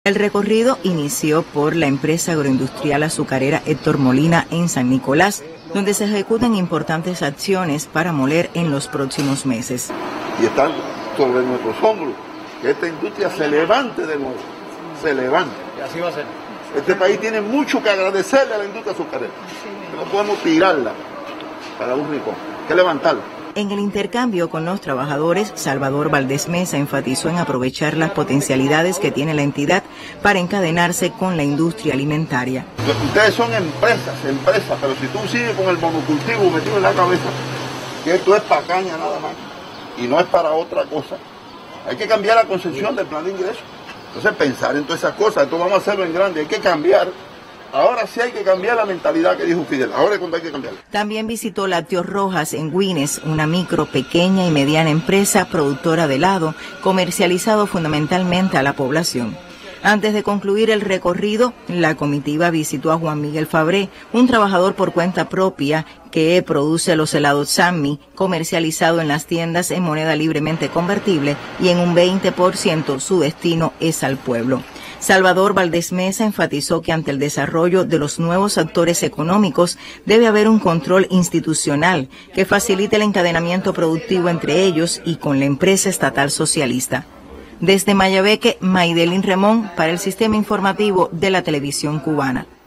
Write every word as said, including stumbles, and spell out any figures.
El recorrido inició por la empresa agroindustrial azucarera Héctor Molina en San Nicolás, donde se ejecutan importantes acciones para moler en los próximos meses. Y están sobre nuestros hombros, que esta industria se levante de nuevo, se levante. Y así va a ser. Este país tiene mucho que agradecerle a la industria azucarera. No podemos tirarla para un rincón, hay que levantarla. En el intercambio con los trabajadores, Salvador Valdés Mesa enfatizó en aprovechar las potencialidades que tiene la entidad para encadenarse con la industria alimentaria. Ustedes son empresas, empresas, pero si tú sigues con el monocultivo metido en la cabeza, que esto es para caña nada más y no es para otra cosa, hay que cambiar la concepción del plan de ingresos. Entonces pensar en todas esas cosas, esto vamos a hacerlo en grande, hay que cambiar. Ahora sí hay que cambiar la mentalidad que dijo Fidel, ahora es cuando hay que cambiarla. También visitó Lácteos Rojas en Güines, una micro, pequeña y mediana empresa productora de helado, comercializado fundamentalmente a la población. Antes de concluir el recorrido, la comitiva visitó a Juan Miguel Fabré, un trabajador por cuenta propia que produce los helados Sammy, comercializado en las tiendas en moneda libremente convertible y en un veinte por ciento su destino es al pueblo. Salvador Valdés Mesa enfatizó que ante el desarrollo de los nuevos actores económicos debe haber un control institucional que facilite el encadenamiento productivo entre ellos y con la empresa estatal socialista. Desde Mayabeque, Maydelin Remón para el Sistema Informativo de la Televisión Cubana.